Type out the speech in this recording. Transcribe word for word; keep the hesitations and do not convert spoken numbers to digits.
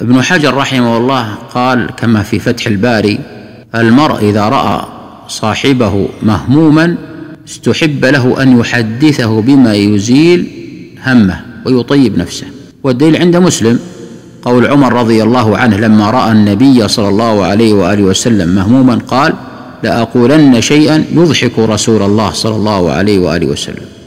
ابن حجر رحمه الله قال كما في فتح الباري: المرء إذا رأى صاحبه مهموما استحب له أن يحدثه بما يزيل همه ويطيب نفسه. والدليل عند مسلم قول عمر رضي الله عنه لما رأى النبي صلى الله عليه وآله وسلم مهموما قال: لأقولن شيئا يضحك رسول الله صلى الله عليه وآله وسلم.